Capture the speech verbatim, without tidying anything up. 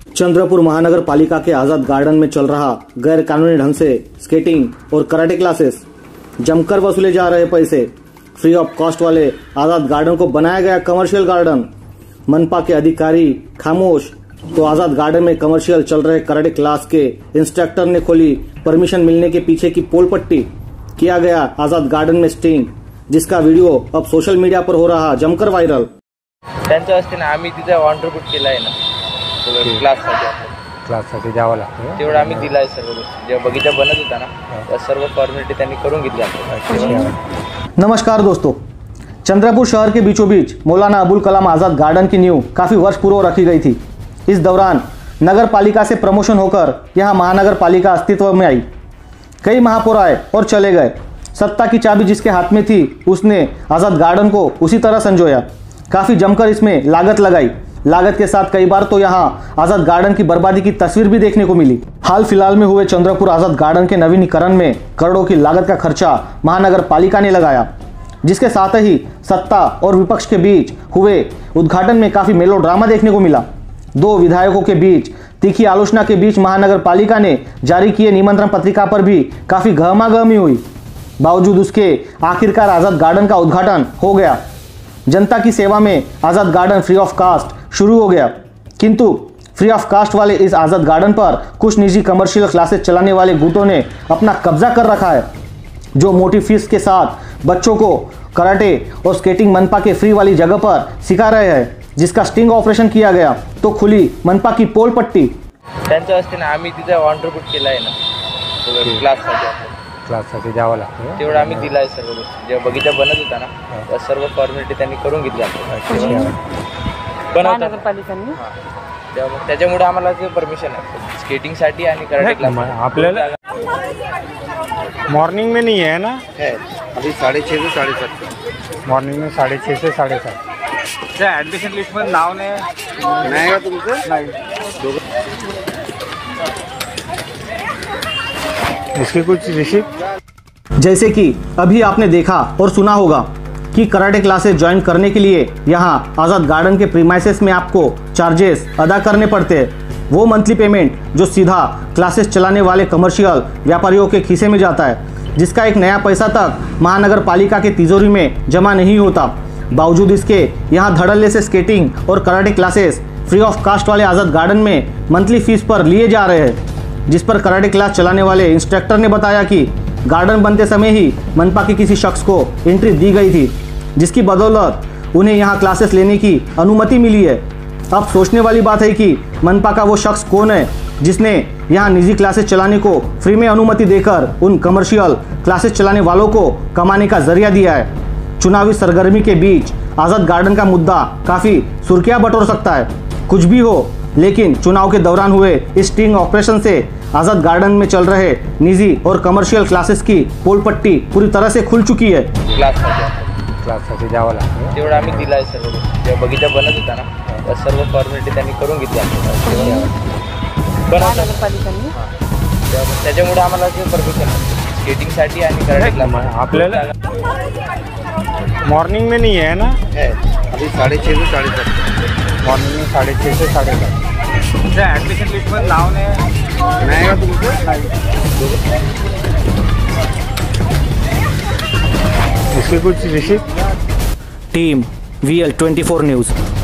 चंद्रपुर महानगर पालिका के आजाद गार्डन में चल रहा गैर कानूनी ढंग से स्केटिंग और कराटे क्लासेस, जमकर वसूले जा रहे पैसे, फ्री ऑफ कॉस्ट वाले आजाद गार्डन को बनाया गया कमर्शियल गार्डन। मनपा के अधिकारी खामोश तो आजाद गार्डन में कमर्शियल चल रहे कराटे क्लास के इंस्ट्रक्टर ने खोली परमिशन मिलने के पीछे की पोल पट्टी। किया गया आजाद गार्डन में स्टिंग, जिसका वीडियो अब सोशल मीडिया पर हो रहा जमकर व्हायरल। त्यांच्या असते आम्ही तिथे कॉन्ट्रीब्यूट केलाय ना क्लाससाठी क्लाससाठी जावं लागतं तेवढं आम्ही दिलाय सर्व गोष्टी। जेव्हा बगीचा बनत होता ना त्या सर्व फॉर्मॅलिटी त्यांनी करून घेतल्या। नमस्कार दोस्तों, चंद्रपुर शहर के बीचों बीच मौलाना अबुल कलाम आजाद गार्डन की नींव काफी वर्ष पूर्व रखी गई थी। इस दौरान नगर पालिका से प्रमोशन होकर यहां महानगर पालिका अस्तित्व में आई। कई महापौर आए और चले गए। सत्ता की चाबी जिसके हाथ में थी उसने आजाद गार्डन को उसी तरह संजोया। काफी जमकर इसमें लागत लगाई। लागत के साथ कई बार तो यहाँ आजाद गार्डन की बर्बादी की तस्वीर भी देखने को मिली। हाल फिलहाल में हुए चंद्रपुर आजाद गार्डन के नवीनीकरण में करोड़ों की लागत का खर्चा महानगर पालिका ने लगाया, जिसके साथ ही सत्ता और विपक्ष के बीच हुए उद्घाटन में काफी मेलोड्रामा देखने को मिला। दो विधायकों के बीच तीखी आलोचना के बीच महानगर पालिका ने जारी किए निमंत्रण पत्रिका पर भी काफी गहमागहमी हुई। बावजूद उसके आखिरकार आजाद गार्डन का उद्घाटन हो गया। जनता की सेवा में Azad garden free of cost शुरू हो गया, किंतु फ्री ऑफ कास्ट वाले इस आजाद गार्डन पर कुछ निजी कमर्शियल क्लासेस चलाने वाले गुटों ने अपना कब्जा कर रखा है, जो मोटी फीस के साथ बच्चों को कराटे और स्केटिंग मनपा के फ्री वाली जगह पर सिखा रहे हैं, जिसका स्टिंग ऑपरेशन किया गया तो खुली मनपा की पोल पट्टी। त्यांच्या असते ना आम्ही तिथे कॉन्ट्रीब्यूट केलाय ना क्लाससाठी क्लाससाठी जावं लागतं तेवढं आम्ही दिलाय सर्व गोष्टी। जेव्हा बगीचा बनत होता ना त्या सर्व फॉर्मॅलिटी त्यांनी करून घेतल्या महानगरपालिकांनी। त्याच्यामुळे आम्हाला ते परमिशन आहे स्केटिंगसाठी आणि कराटे क्लास। आपल्याला मॉर्निंग में नहीं है ना, है अभी साढ़े छः से साढ़े सात मॉर्निंग में साढ़े छः से साढ़े सात त्या ॲडमिशन लिस्टमध्ये नाव नाही नाही का तुमचं? नाही। इसके कुछ रिसिप्ट, जैसे कि अभी आपने देखा और सुना होगा कि कराटे क्लासेस ज्वाइन करने के लिए यहाँ आज़ाद गार्डन के प्रीमाइसेस में आपको चार्जेस अदा करने पड़ते हैं। वो मंथली पेमेंट जो सीधा क्लासेस चलाने वाले कमर्शियल व्यापारियों के खीसे में जाता है, जिसका एक नया पैसा तक महानगर पालिका के तिजोरी में जमा नहीं होता। बावजूद इसके यहाँ धड़ल्ले से स्केटिंग और karate classes free of cost वाले आज़ाद गार्डन में मंथली फीस पर लिए जा रहे हैं, जिस पर कराटे क्लास चलाने वाले इंस्ट्रक्टर ने बताया कि गार्डन बनते समय ही मनपा के किसी शख्स को एंट्री दी गई थी, जिसकी बदौलत उन्हें यहाँ क्लासेस लेने की अनुमति मिली है। अब सोचने वाली बात है कि मनपा का वो शख्स कौन है जिसने यहाँ निजी क्लासेस चलाने को फ्री में अनुमति देकर उन कमर्शियल क्लासेस चलाने वालों को कमाने का जरिया दिया है। चुनावी सरगर्मी के बीच आज़ाद गार्डन का मुद्दा काफ़ी सुर्खियाँ बटोर सकता है। कुछ भी हो, लेकिन चुनाव के दौरान हुए इस स्टिंग ऑपरेशन से आज़ाद गार्डन में चल रहे निजी और कमर्शियल क्लासेस की पोल पट्टी पूरी तरह से खुल चुकी है। क्लाससाठी जावं लागतं तेवढं आम्ही दिलाय सर्व गोष्टी। जेव्हा बगीचा बनत होता ना त्या सर्व फॉर्मॅलिटी त्यांनी करून घेतल्या महानगरपालिकांनी। त्याच्यामुळे आम्हाला ते परमिशन आहे स्केटिंगसाठी आणि कराटे क्लास। आपल्याला मॉर्निंग में नहीं है ना, है अभी साढ़े छः से साढ़े सात मॉर्निंग में साढ़े छः से साढ़े सात त्या ॲडमिशन लिस्टमध्ये नाव नाही नाही का तुमचं? नाही। इसके कुछ receipt. Team V L twenty four news.